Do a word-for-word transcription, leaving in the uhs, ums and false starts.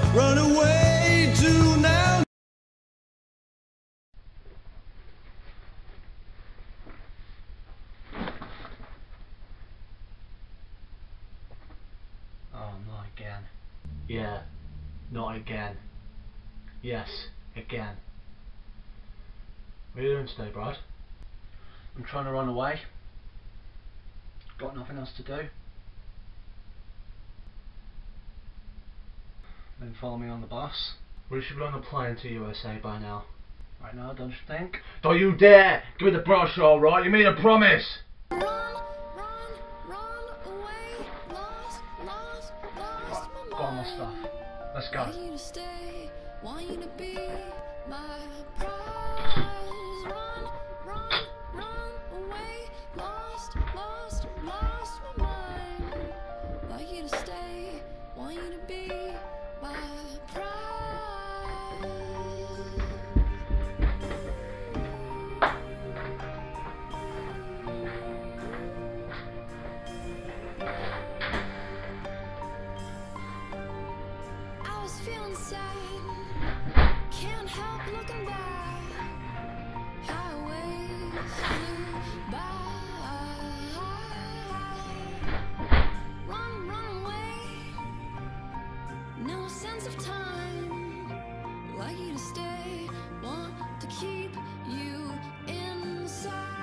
run away to now. Oh, not again. Yeah, not again. Yes, again. What are you doing today, Brad? I'm trying to run away. Got nothing else to do. Then follow me on the bus. We should be on the plane to U S A by now. Right now, don't you think? Don't you dare! Give me the brochure, alright? You made a promise! Run, run, run away, lost, lost, lost Right, my got all my mind. stuff. Let's go. Want you to stay, want you to be my prize. Run, run, run away, lost, lost, lost my mind. Want you to stay, want you to be my prize. I was feeling sad, can't help looking back. Highways flew by. Run, run away, no sense of time. Like you to stay, want to keep you inside.